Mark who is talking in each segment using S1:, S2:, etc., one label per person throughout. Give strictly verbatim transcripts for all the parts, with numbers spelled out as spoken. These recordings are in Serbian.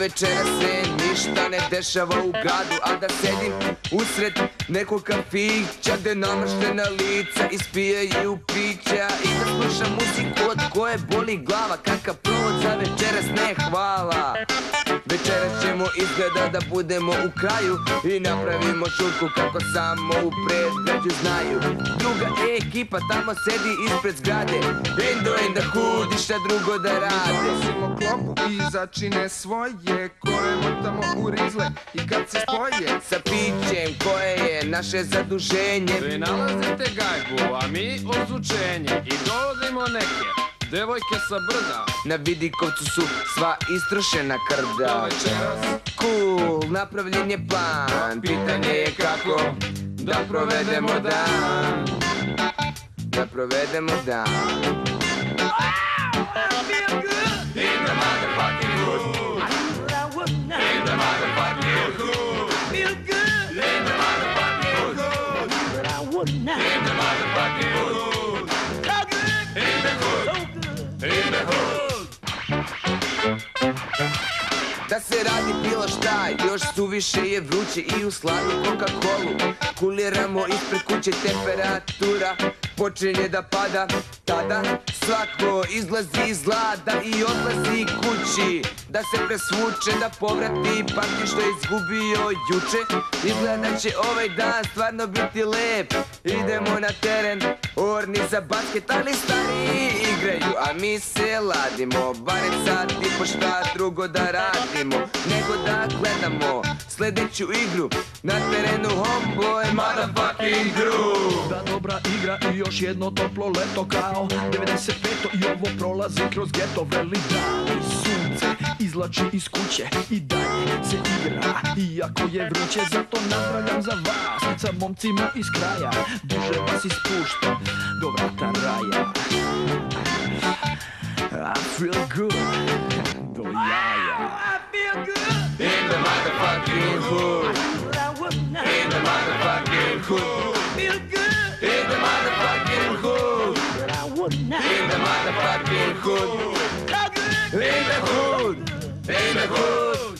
S1: večera se ništa ne dešava u gradu, a da sedim usred nekog kafića gde namaštena lica ispijaju pića i da slušam muziku od koje boli glava. Kakav provod za večeras, ne hvala. Večeras ćemo izgleda da budemo u kraju i napravimo šurku kako samo u predgrađu znaju. Druga ekipa tamo sedi ispred zgrade, Indo in the hood i šta drugo da rade.
S2: Donosimo klopu i začine svoje, koje motamo u rizle i kad se spoje
S1: sa pićem koje je naše zaduženje.
S3: Vi nalazite gajbu, a mi ozvučenje i dovodimo neke devojke sa brda.
S1: Na Vidikovcu su sva istrošena krda.
S3: Do večeras
S1: cool, napravljen je plan. Pitanje je kako da provedemo dan. Da provedemo dan.
S3: in the motherfucking hood. In the motherfucking hood.
S4: Feel good.
S3: In the motherfucking hood.
S4: But I would not.
S3: In the motherfucking hood.
S4: So good.
S3: In the hood.
S4: So good.
S3: In the hood.
S1: Da se radi bilo šta, još suviše je vruće i u sladu Coca-Colu kuliramo ispred kuće, temperatura počinje da pada. Tada svako izlazi iz lada i odlazi kući da se presvuče, da povrati parti što je izgubio juče. Izgleda će ovaj dan stvarno biti lep. Idemo na teren, orni za basket, ali stariji igraju, a mi se ladimo. Barem sat i po šta drugo da radimo nego da gledamo sledeću igru na terenu Homeboy motherfucking crew.
S5: Da, dobra igra i još jedno toplo leto kao devedeset peto i ovo prolazi kroz geto. Veli dan i sunce izlači iz kuće i dalje se igra iako je vruće. Zato napravljam za vas sa momcima iz kraja, duže vas ispuštam do vrata raja. I feel good do jaja.
S4: I feel good.
S1: In the motherfucking hood.
S4: But I would not.
S1: In the motherfucking hood.
S4: Feel good.
S1: In the motherfucking hood.
S4: But I would not.
S1: In the motherfucking hood.
S4: So good.
S1: In the hood. In the hood.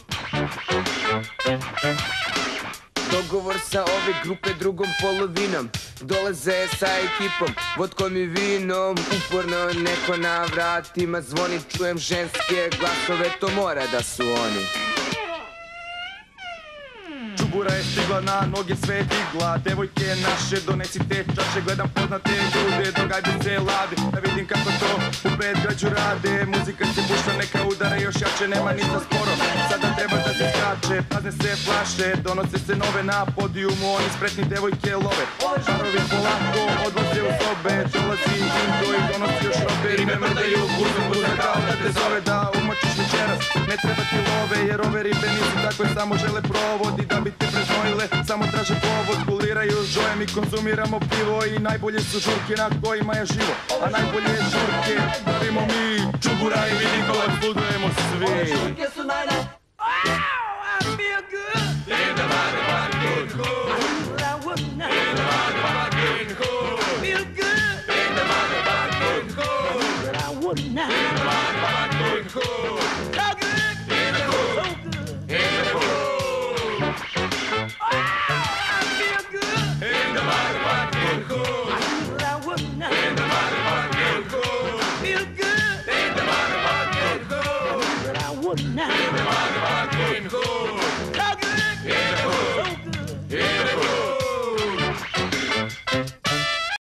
S1: Dogovor sa ove grupe drugom polovinom, dolaze sa ekipom, vodkom i vinom. Uporno neko na vratima zvoni, čujem ženske glasove, to mora da su oni.
S2: Čubura je stigla na noge, sve je digla. Devojke naše, donesite čaše. Gledam poznate ljude, dogajbe se lade. Da vidim kako to u predgrađu rade. Muzika se pušta, neka udara još jače. Nema ništa sporo, sada treba da se skače. Prazne se flaše, donose se nove na podijumu. Oni spretni devojke love. Žarovi polako odlaze u sobe. Dolazi Indo i donosi još robe. I me mrdaju, kuzu kuza kao da te zove da umočiš večeras. Ne treba ti love, jer ove ribe nisu takve, samo žele provod i da bi te preznojile, samo traže povod. Kuliraju žojem i konzumiramo pivo i najbolje su žurke na kojima je živo. A najbolje žurke pravimo mi, Čubura i Vidikovac, budujemo svi.
S4: Ove žurke su najna.